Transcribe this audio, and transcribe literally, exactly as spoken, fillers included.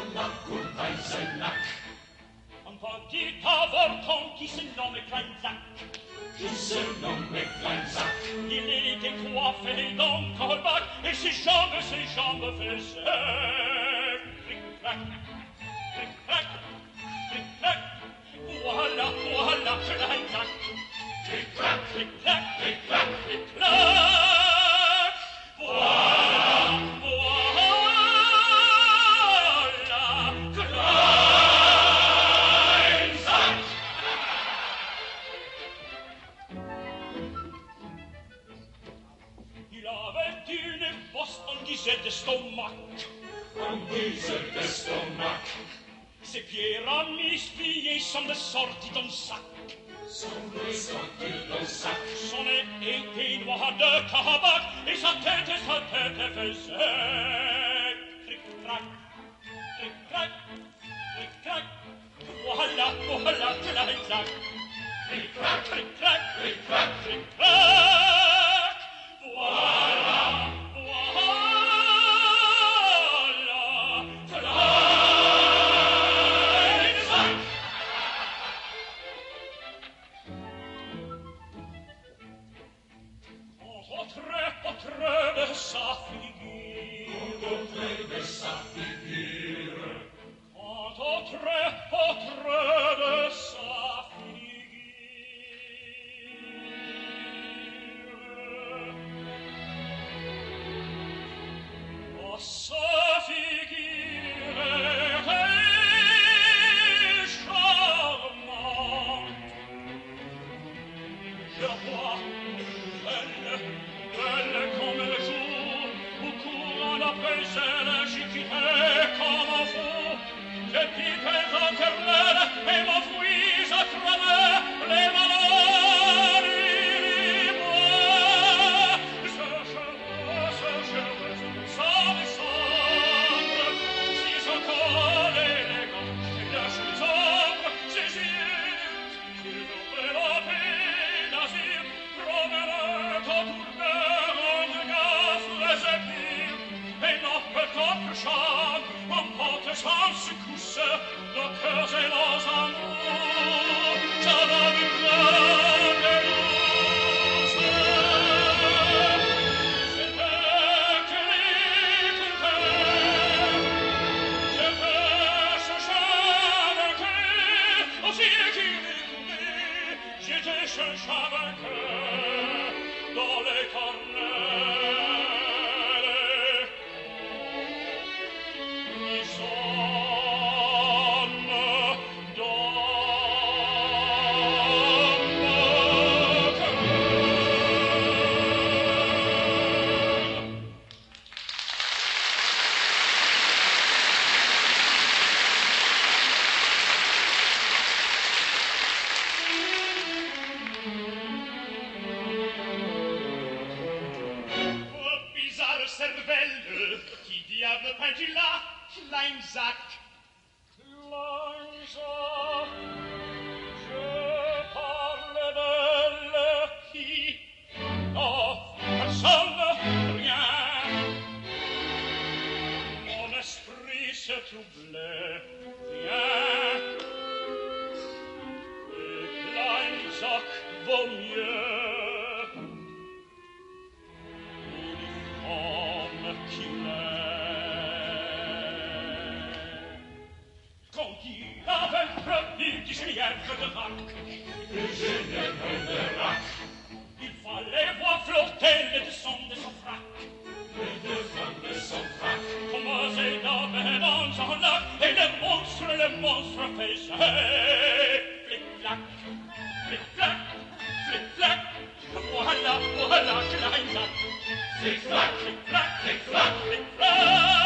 lac und weißer Lack. Un petit avorton qui se nomme Kleinzach. Qui se nomme Kleinzach. Il était coiffé dans colbac et ses jambes, ses jambes faisaient clic-clac, clic-clac, clic-clac. Voilà, voilà Kleinzach. Clic-clac, clic-clac, clic-clac, clic-clac. Voilà, voilà Kleinzach. Il avait une bosse en guise de stomac. En guise de stomac. Ses pieds ramifiés semblent sortis d'un sac. Semblent sortis d'un sac. Son nez était noir de tabac et sa tête, sa tête faisait cric-crac, cric-crac, cric-crac. Voilà, voilà Kleinzach. Clic-clac, Cric-crac, clic-clac, cric-crac. Voilà, voilà Kleinzach. Autre, autre de sa figure. Autre de sa figure. Autre, autre de sa figure. Oh, sa figure est charmante. Je vois belle, belle comme le jour, où courant après elle, j'y quittais comme un fou. Je pipais éternelle et m'enfuis à travers les malheurs du bois. Ce cheveu, ce cheveu, ça descendre, si son corps élégant, et lâche les ombres, ses yeux, ses yeux enveloppés d'azur, promenant autour de rondes gaffes les épines, et nos peut-être chants, en porte sans secousse, nos cœurs et nos amours, ça va nous prendre douce. C'était que l'écouter, je peux chercher avec eux, aussi qu'il écoutait, j'étais cherché avec eux, dans l'éternel. Ils sonnent dans mon cœur. Oh, bizarre cervelle, qui diable peint-il là? Kleinzach. Kleinzach, je parle d'elle qui... Oh, personne, rien. Mon esprit se troublait, rien. Et Kleinzach vaut mieux. Uniforme qu'il est. Quand il avait prévu du Giulietta de Bach, Du Giulietta de Bach. il fallait voir flotter le dessous de son frac. Le dessous de son frac. Comme c'est d'avait dans son lac, et le monstre, le monstre faisait flic-flac, flic-flac, flic-flac. Voilà, voilà Kleinzach. Clic-clac, Flic-flac, clic-clac, flic-flac.